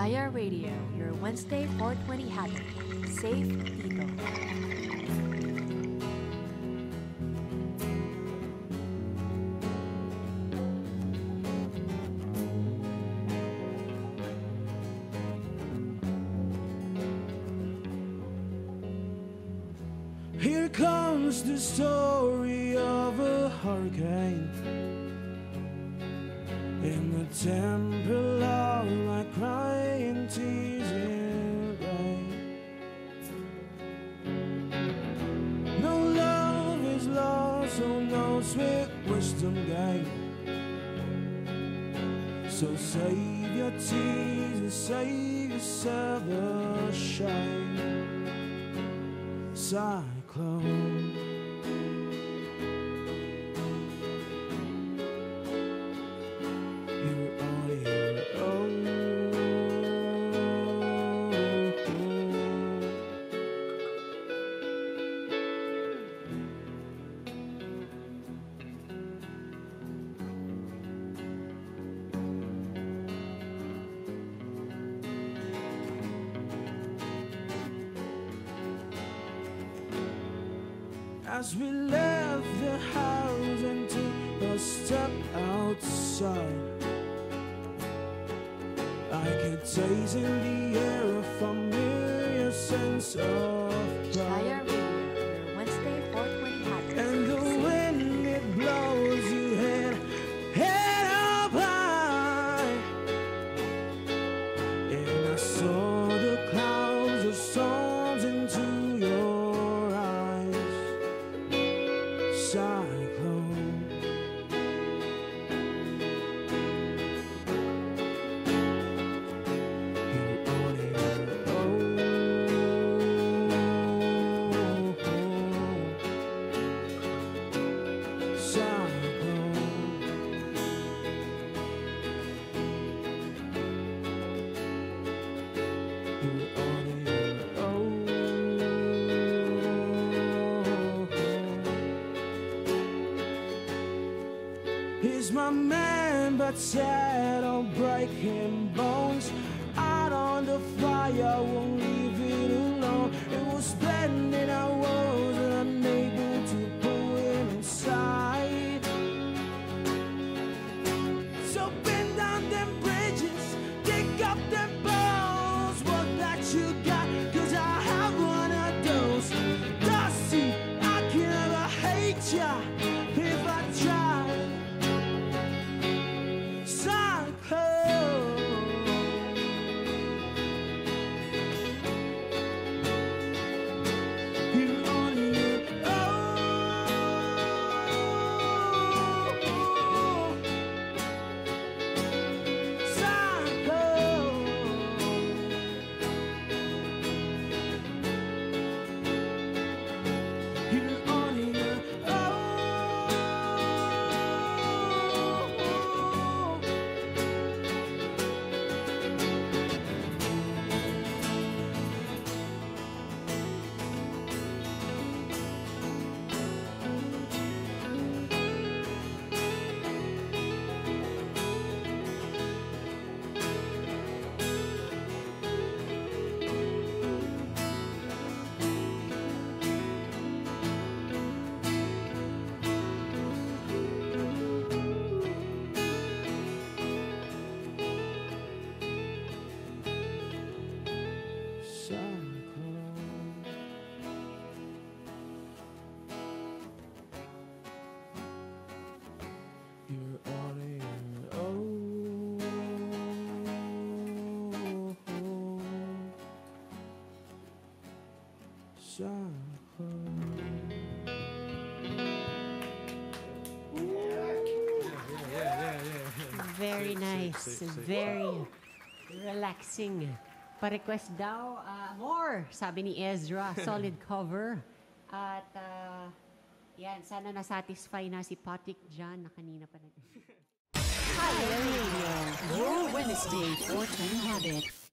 Chaya Radio, your Wednesday 420 habit. Safe dito. Here comes the story of a hurricane. In the temple of my crying tears in rain. No love is lost, so no sweet wisdom gained. So save your tears and save yourself the shame. Cyclone. You're on your own. As we left the house and took a step outside, I could taste in the air a familiar sense of Chaya pride. Radio, your Wednesday 420 habit. And the wind it blows you head up high. And I saw the clouds of storms into your eyes. Cyclone. You're on your own. Cyclone. You're on your own. He's my man, but sad on breaking bones. Out on the fire, won't leave it alone. It was splendid, I was unable to pull him inside. So bend down them bridges, dig up them bones. What that you got, 'cause I have one of those. Dusty, I can never hate ya if I try. Cyclone. You're on your own. Cyclone. You're on your own. You're on your own. Very nice. Very relaxing. Pa-request daw, more, sabi ni Ezra. Solid cover. At, yan, sana na-satisfy na si Patrick dyan na kanina pa nag- Chaya Radio, your Wednesday 420 habit.